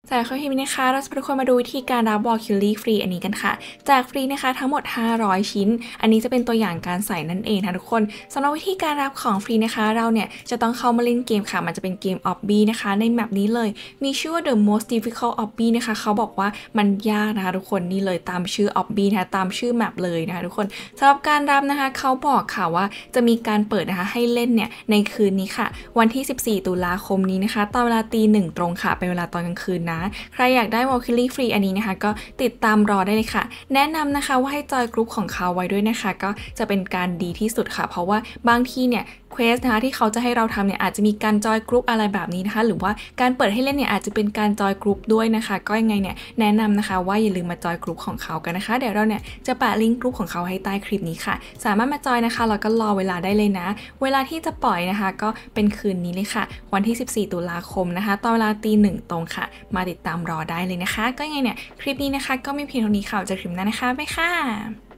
จากคลิปนี้นะคะเราจะพาทุกคนมาดูวิธีการรับวอลคิลลี่ฟรีอันนี้กันค่ะแจกฟรีนะคะทั้งหมด500ชิ้นอันนี้จะเป็นตัวอย่างการใส่นั่นเองนะทุกคนสำหรับวิธีการรับของฟรีนะคะเราเนี่ยจะต้องเข้ามาเล่นเกมค่ะมันจะเป็นเกม Obby นะคะในแมปนี้เลยมีชื่อว่า The Most Difficult Obby นะคะเขาบอกว่ามันยากนะคะทุกคนนี่เลยตามชื่อ Obby นะคะตามชื่อแมปเลยนะคะทุกคนสำหรับการรับนะคะเขาบอกค่ะว่าจะมีการเปิดนะคะให้เล่นเนี่ยในคืนนี้ค่ะวันที่14ตุลาคมนี้นะคะตอนเวลาตี 1ตรงค่ะเป็นเวลาตอนกลางคืนนะใครอยากได้วอลคิลลี่ฟรีอันนี้นะคะก็ติดตามรอได้เลยค่ะแนะนำนะคะว่าให้จอยกลุ่มของเขาไว้ด้วยนะคะก็จะเป็นการดีที่สุดค่ะเพราะว่าบางทีเนี่ยเควสนะคะที่เขาจะให้เราทำเนี่ยอาจจะมีการจอยกลุ่มอะไรแบบนี้นะคะหรือว่าการเปิดให้เล่นเนี่ยอาจจะเป็นการจอยกลุ่มด้วยนะคะก็ยังไงเนี่ยแนะนำนะคะว่าอย่าลืมมาจอยกลุ่มของเขากันนะคะเดี๋ยวเราเนี่ยจะแปะลิงก์กลุ่มของเขาให้ใต้คลิปนี้ค่ะสามารถมาจอยนะคะแล้วก็รอเวลาได้เลยนะเวลาที่จะปล่อยนะคะก็เป็นคืนนี้เลยค่ะวันที่14ตุลาคมนะคะตอนเวลาตี 1ตรงค่ะมาติดตามรอได้เลยนะคะก็ยังไงเนี่ยคลิปนี้นะคะก็ไม่เพียงเท่านี้ค่ะจะคลิปหน้านะคะบ๊ายบายค่ะ